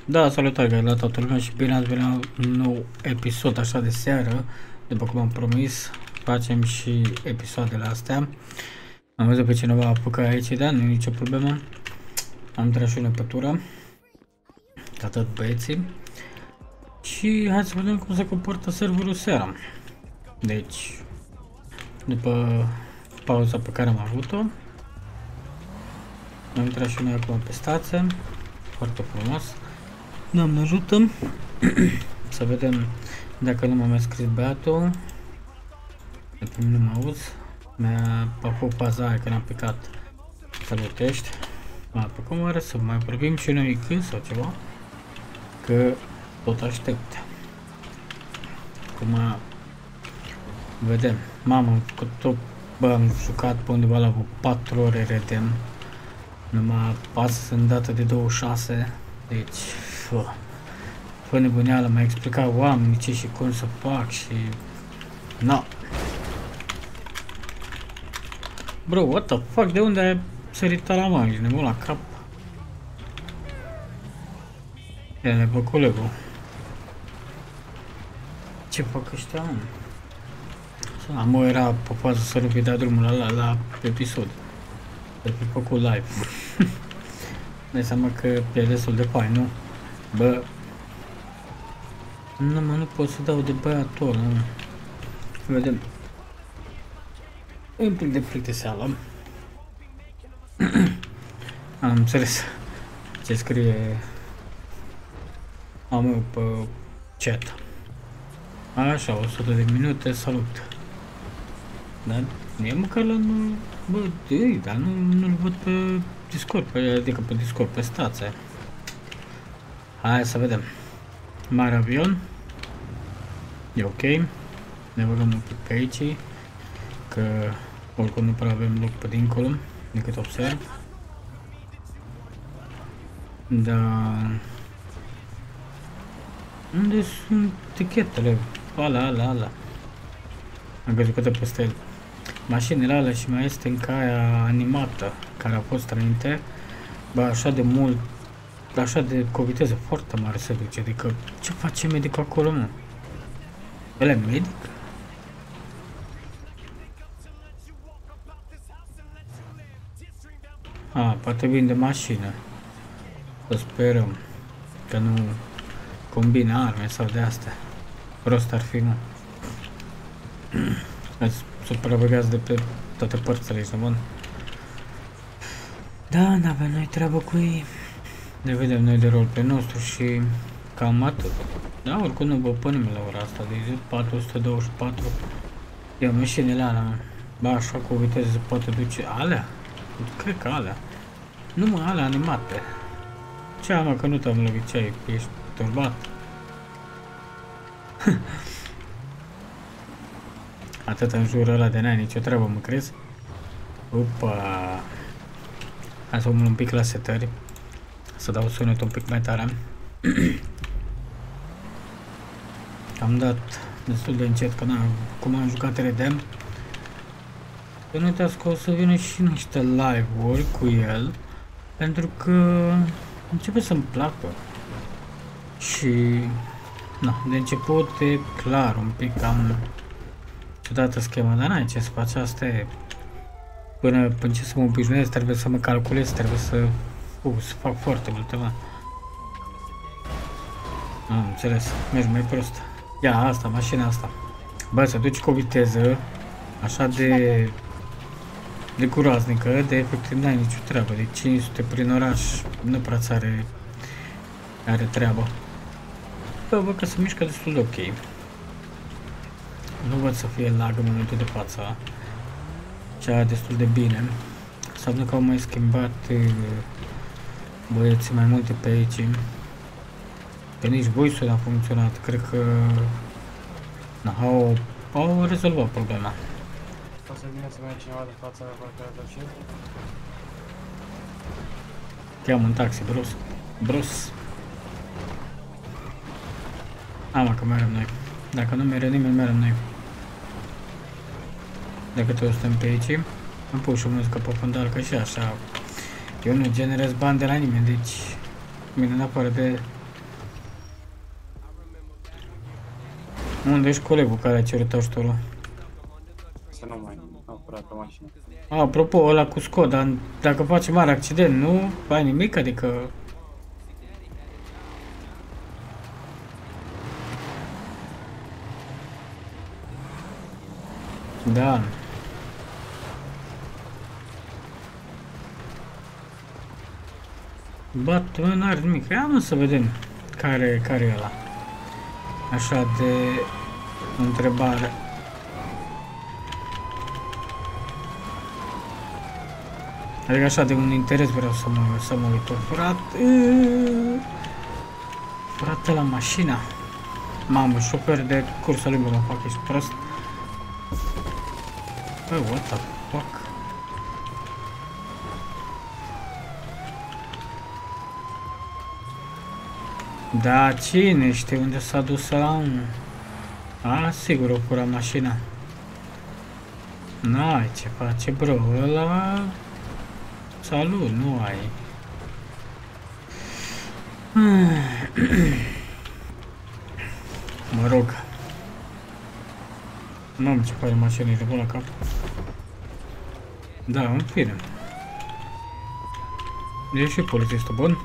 Da, salutare la toată lumea și bine ați venit la un nou episod așa de seară. După cum am promis, facem și episoadele astea. Am văzut pe cineva apucă aici, da, nu e nicio problemă. Am tras și o nepătură. Atât băieții. Și hai să vedem cum se comportă serverul seara. Deci, după pauza pe care am avut-o, am intrat și noi acum pe stație. Foarte frumos. Doamne ajută. Să vedem dacă nu m-a mai scris băiatul. De pe mine nu mă auzi. Mi-a făcut faza aia când am picat. Salutești. Pe cum are să mai vorbim și noi cât sau ceva. Că tot aștept. Acum vedem. Mamă, am făcut tot. Bă, am jucat pe undeva la 4 ore redem. Numai pas sunt dată de 26. Deci fă nebuneală, mai explica oamenii ce și cum să fac și... No. Bro, what the fuck, de unde ai sărit la mare? Ești nebun la cap? Ia-ne pe colegul. Ce fac ăștia, mă? Amă era pe fază să nu dea drumul la episod. Să fi făcut live. Dai seama că e destul de fain, nu? Bă... Nu, mă, nu pot să dau de băiatul ăla, mă. Vedem. E un pic de plictiseală. Am înțeles ce scrie a meu pe chat. Așa, 100 de minute, salut. Dar e măcar la nu... Bă, ei, dar nu-l văd pe Discord, adică pe Discord, pe stație. Hai să vedem. Mare avion. E ok. Ne băgăm un pic pe aici. Că oricum nu prea avem loc pe dincolo, decât observ. Dar... Unde sunt tichetele? Ala. Am văzut câte peste el. Mașinile alea și mai este încă aia animată, care a fost înainte. Bă, așa de mult, așa de cu o viteză foarte mare se duce, adică ce face medicul acolo, mă? El e medic? Poate vinde mașină. Să sperăm că nu combine arme sau de astea. Prost ar fi, mă. Îți supraveghează de pe toate părțile, ești bun? Da, n-avem noi treabă cu ei. Ne vedem noi de roleplay nostru și cam atât. Da, oricum nu vă pe nimeni la ora asta de zi, 424. Ia mașinile alea, mă. Ba, așa cu o viteză se poate duce. Alea? Cred că alea. Nu, mă, alea animate. Ce mă, că nu te-am lovit, ce ai? Ești turbat? Atât în jurul ăla de n-ai nicio treabă, mă crezi? Opa! Hai să umăr un pic la setări. Să dau sunetul un pic mai tare. Am dat destul de încet, că cum am jucat Redem. Să nu uitați că o să vină și niște live-uri cu el. Pentru că începe să-mi placă. Și... Na, de început e clar, un pic cam ciudată schema, dar n-ai ce să faci, asta e. Până ce să mă obișnuiesc, trebuie să mă calculez, trebuie să fac foarte multe, mă. Am înțeles, mergi mai prost. Ia asta, mașina asta. Bă, se duce cu o viteză așa de groaznică, de efectiv n-ai nicio treabă. De 500 prin oraș nu prea are treabă. Bă, văd că se mișcă destul de ok. Nu văd să fie lag în momentul de față. Cea destul de bine. Înseamnă că au mai schimbat băieții mai multe pe aici. Că nici voice-ul a funcționat. Cred că au rezolvat problema. O să vină să vină cineva de față la parcarea de Cheamă un taxi, bros. Mă, că merem noi. Dacă nu mere nimeni, merem noi. Dacă toți suntem pe aici, am pus și o muzică pe fundal, că și așa. Eu nu generez bani de la nimeni, deci mine în afară de Unde ești colegul care a cerut ajutorul? Să nu mai am curat o mașină. Apropo, ăla cu Skoda, dacă face mare accident, nu ai nimic? Adică... Da. Batman n-are nimic. Ia mă să vedem care e ăla. Așa de întrebare. Adică așa de un interes vreau să mă uit. Frate la mașina. Mamă, șofer de cursa lui mă fac, ești prost. Bă, what the fuck? Da, cine știe unde s-a dus ăla? Sigur o fura mașina. N-ai ce face, bro, ăla... Salut, nu ai. Mă rog. Nu am ce face mașina, e de bun la cap. Da, în fine. E și polițistul bun.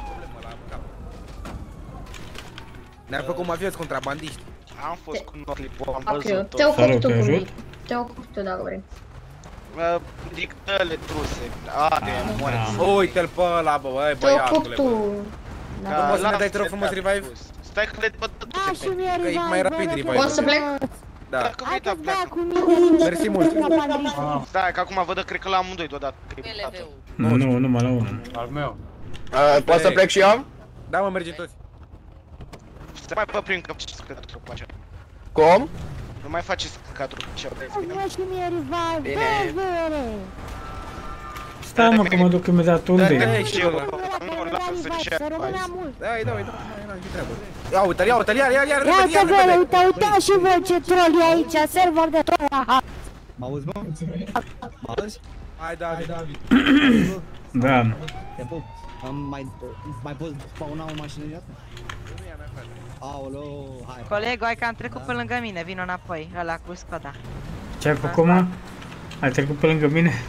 Ne-am făcut mafioți contrabandiști. Am fost cu Norlipo, am văzut Te tot. ocupi tu cu mine. Te ocupi tu dacă vrei. Dictăle truse. Moare. Uite-l pe ăla, bă, băi, Te ocupi băiatule, tu. bă. Nu poți să ne dai, te rog frumos, revive? Stai că le bătă Da, și mie Că e mai rapid revive. Poți să plec? Da. Hai că bea cu mine. Mersi mult. Stai că acum văd, cred că la amândoi deodată. Nu, numai la unul. Al meu. Poți să plec și eu? Da, mă, mergem toți. Să mai fă prin cap și scăcatul cu așa. Cum? Nu mai faceți scăcatul cu așa. Bea și mie revive. Bere. Stai mă că mă duc imediat unde e. Da, și eu. Nu, lasă ce Să rămână mult. Da, da, ce treabă. Ia uite-l, ia uite-l, ia, Ia să vede, uite și voi ce troll e aici, server de troll. Mă auzi, mă? Mă auzi? Hai, David. Da. Te pup. Mai poți spawna o mașină de asta? Aoleu, hai. Colegul, hai că am trecut pe lângă mine, vino înapoi, ăla cu Skoda. Ce ai făcut, mă? Ai trecut pe lângă mine?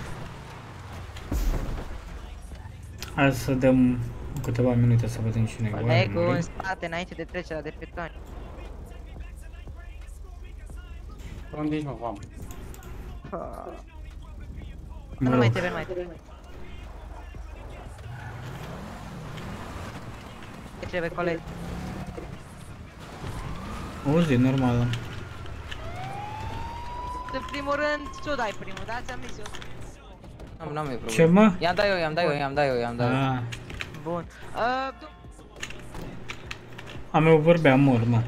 Hai să dăm câteva minute să vedem cine e. Colegul în spate, înainte de trecerea de pietoni. Unde ești, mă, vam? Nu mai trebuie, nu mai trebuie. Ce trebuie, coleg? O zi normală. În primul rând, tu dai primul, da? Ți-am zis eu. N-am eu Ce, mă? I-am dat eu. Bun. A meu vorbea mor, mă.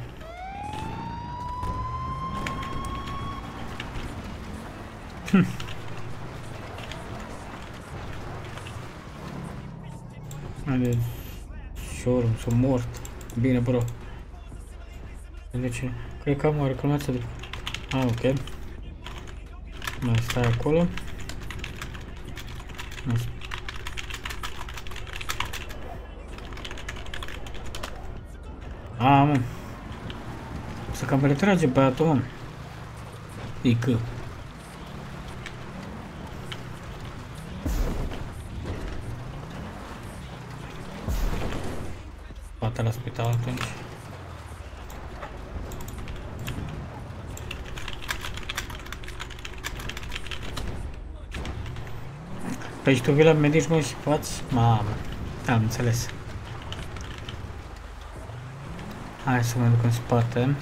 Haide, showroom, sunt mort. Bine, bro. De ce? Cred că am o reclamație de... ok. Mai stai acolo. Mă. Să cam retrage băiatul, mă. Ică. Poate la spital atunci. Păi și tu vii la medici, mă, și poți? Mamă, am înțeles. Hai să mă duc în spate.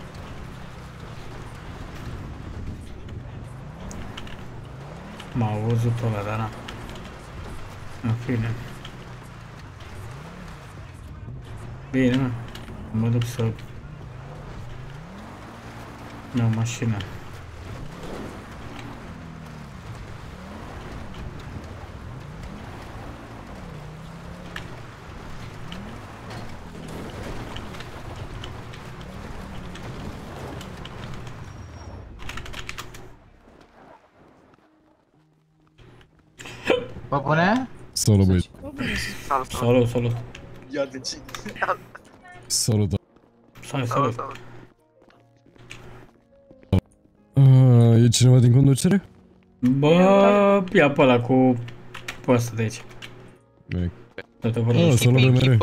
M-a văzut ăla, dar na. În fine. Bine, mă. Mă duc să... iau mașina. Bă, bune? Salut, băieți. Salut. Ia de ce? Salut. Salut. E cineva din conducere? Bă, ia pe ăla cu ăsta de aici. Toată vorba. Salut, mere.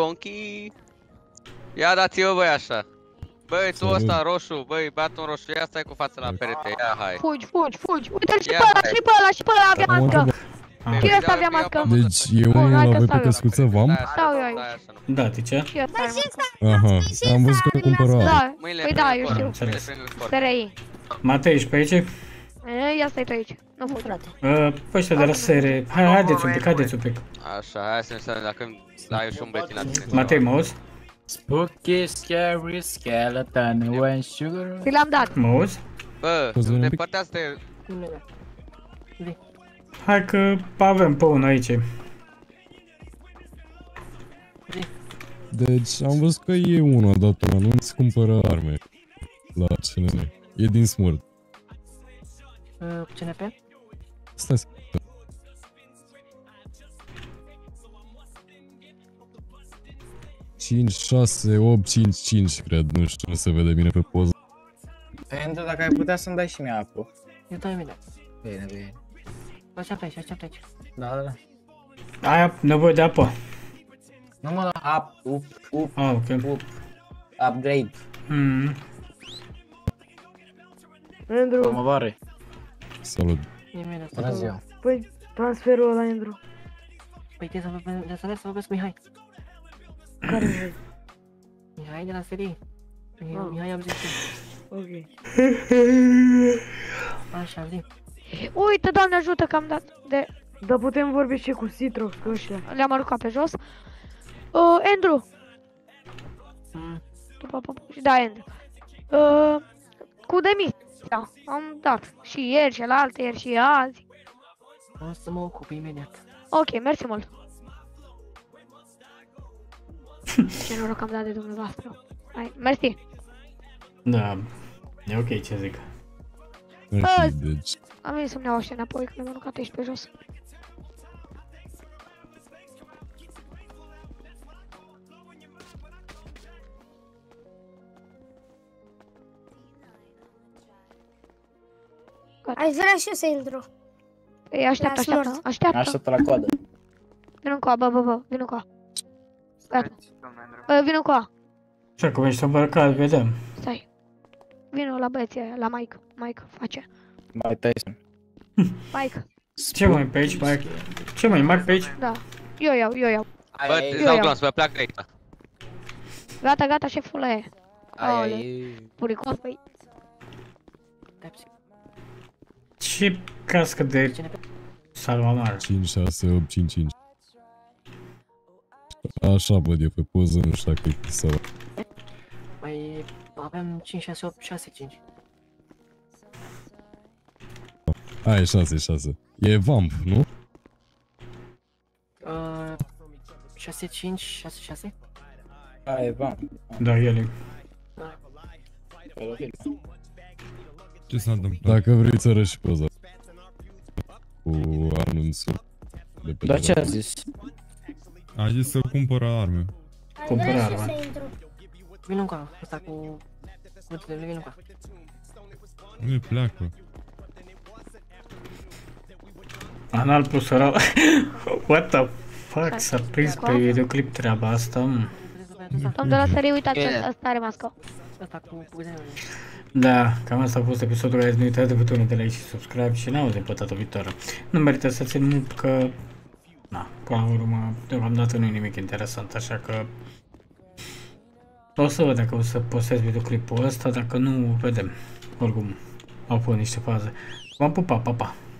Ia dați-o, băi, așa. Băi, tu ăsta roșu, băi, băiatul în roșu, ia stai cu fața la perete, ia, hai. Fugi. Uite-l și pe ăla, avea mască. Și ăsta avea mască. Deci e unul la voi pe căscuță, vam? Stau eu aici. Da, de ce? Și ăsta are mască. Aha, am văzut că cumpără ala. Da, păi da, eu știu. SRI. Matei, ești pe aici? Ia stai tu aici. Nu fug, frate. Păi ăștia de la SR. Haideți un pic. Așa, hai să ne stăm, dacă ai și un buletin atent. Matei, mă auzi? Spooky, scary, skeleton, when sugar... Ți l-am dat. Mă auzi? Bă, depărtează de... Hai că avem pe unul aici. Deci am văzut că e unul a dat un anunț, cumpără arme la CNN. E din Smurd. CNP? Stai să... 5, 6, 8, 5, 5, cred, nu știu, nu se vede bine pe poză. Pentru dacă ai putea să-mi dai și mie apă. Eu dau mine. Bine. Așteaptă aici. Da. Ai nevoie de apă. Nu mă, Ok. Upgrade. Andrew. Promovare. Salut. Bună ziua. Păi, transferul ăla, Andrew. Păi trebuie să vorbesc cu Mihai. Care vrei? Mihai de la SRI. Mihai am zis. Ok. Așa, zi. Uite, Doamne ajută că am dat de... Dar putem vorbi și cu Citrox, cu ăștia. Le-am aruncat pe jos. Andrew. Da, Andrew. Cu Demis. Da, am dat. Și ieri, și la alte ieri, și azi. O să mă ocup imediat. Ok, mersi mult. Ce noroc am dat de dumneavoastră. Hai, mersi. Da, e ok, ce zic. Deci... Am venit să-mi iau ăștia înapoi, că le-am aruncat aici pe jos. Aș vrea și eu să intru. Ei, așteaptă. Așteaptă la coadă. Vino cu a, bă, vino cu a. Gata. Vino cu a. Și acum ești îmbrăcat, vedem. Stai. Vino la băieții aia, la Mike. Mike face. Mai Tyson. Mike. Ce mai pe aici, Mike? Ce mai Mike pe aici? Da. Eu iau. Bă, îți dau glonț, bă, pleacă aici. Gata, șefule. Puricos, băi. Ce cască de salvamar? 5, 6, 8, 5, 5. Așa văd eu pe poză, nu știu dacă e sau... Păi avem 5, 6, 8, 6, 5. Aia e 6, 6. E vamp, nu? 6, 5, 6, 6? Aia e vamp. Da, el e. Ce s-a întâmplat? Dacă vrei să arăți și poza. Cu anunțul. Dar ce a zis? A zis să cumpără arme. Cumpără arme. Vino încoa, ăsta cu... Vino încoa. Nu pleacă. Anal plus oral. What the fuck, s-a prins pe videoclip treaba asta. Domnul de la serie, uitați, ăsta are mască. Ăsta cu... Da, cam asta a fost episodul, guys. Nu uitați de butonul de like și subscribe și ne auzim pe data viitoare. Nu merită să țin mult că... Na, până la urmă, deocamdată nu e nimic interesant, așa că... O să văd dacă o să postez videoclipul ăsta, dacă nu, vedem. Oricum, au pus niște faze. V-am pupat, pa, pa!